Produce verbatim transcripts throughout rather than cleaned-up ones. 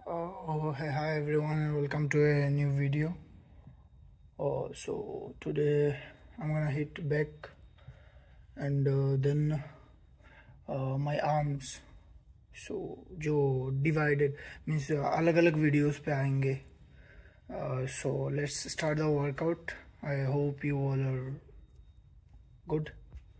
Uh, oh, hey, hi everyone, and welcome to a new video. Uh, so today I'm gonna hit back, and uh, then uh, my arms. So जो divided means uh, अलग अलग videos पे आएंगे. Uh, so let's start the workout. I hope you all are good.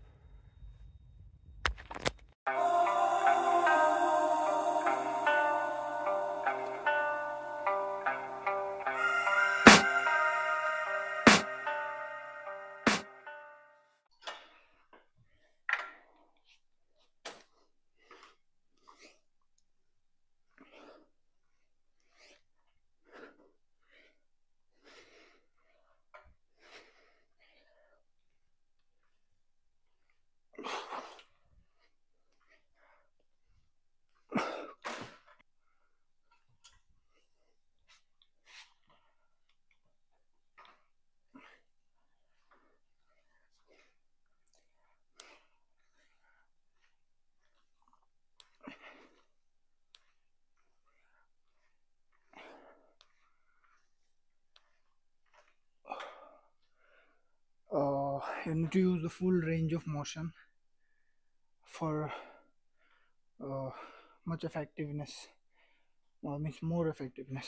Uh, you need to use the full range of motion for uh, much effectiveness, or means more effectiveness.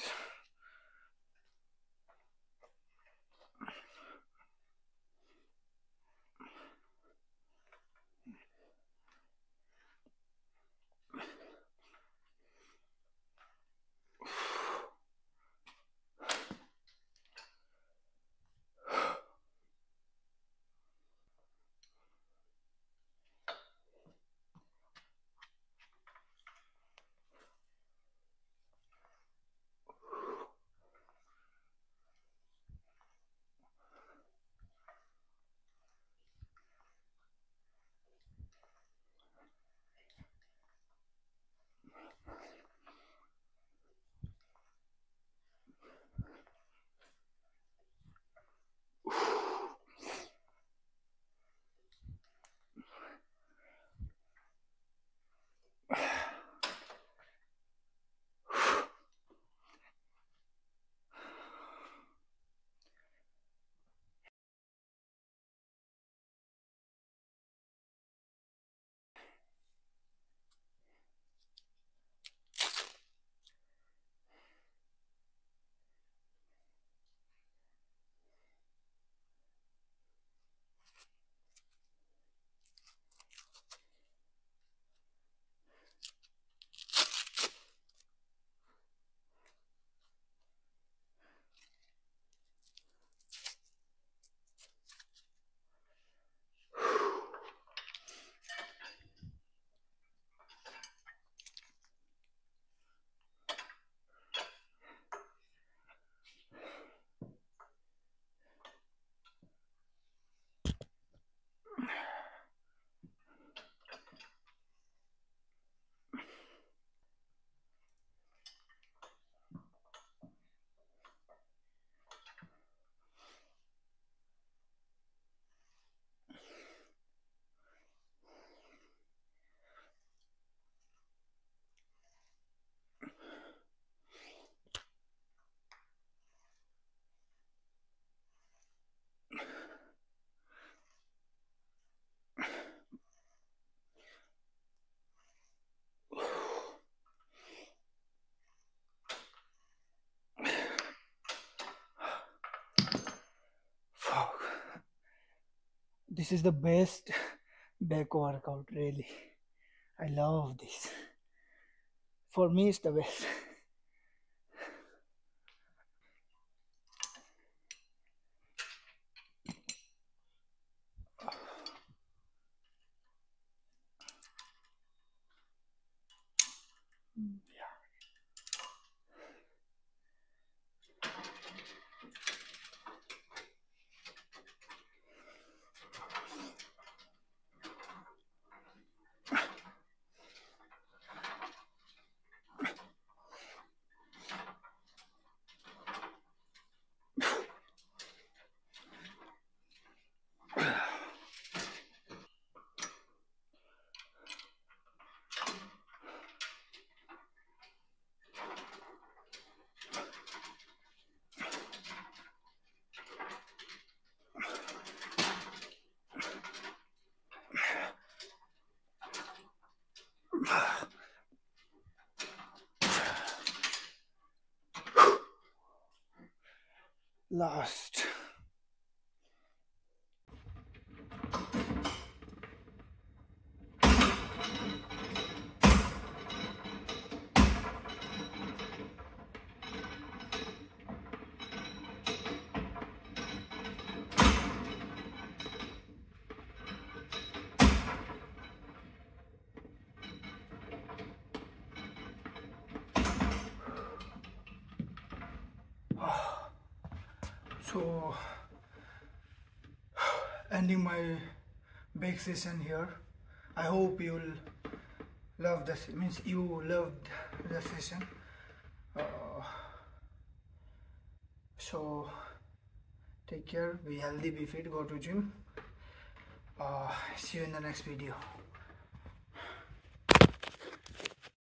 This is the best back workout, really. I love this. For me, it's the best. last. So ending my bake session here. I hope you will love this, means you loved the session. Uh, so take care, be healthy, be fit, go to gym. Uh, see you in the next video.